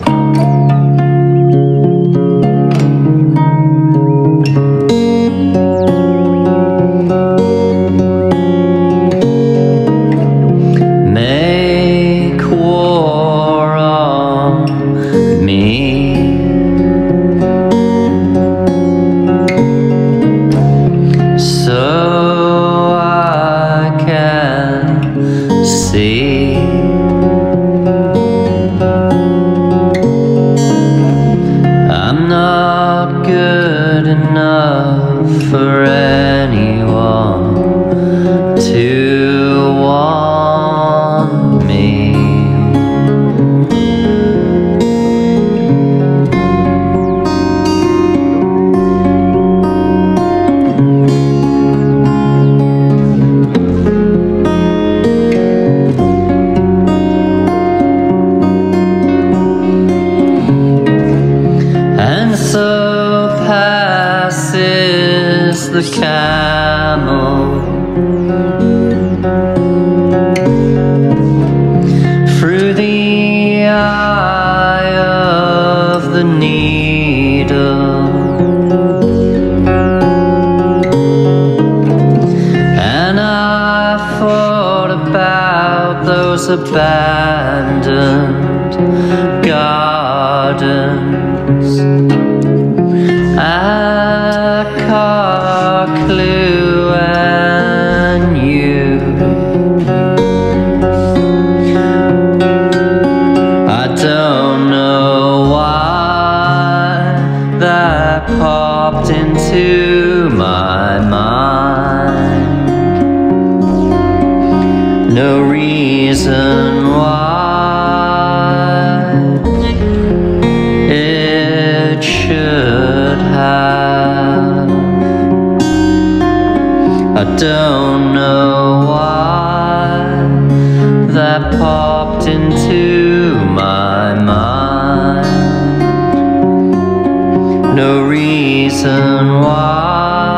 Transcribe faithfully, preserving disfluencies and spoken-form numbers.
For anyone to want me, and so passes the camel through the eye of the needle, and I thought about those abandoned gardens at Carclew and you. I don't know why that popped into my mind. No reason why it should have. I don't know why that popped into my mind. No reason why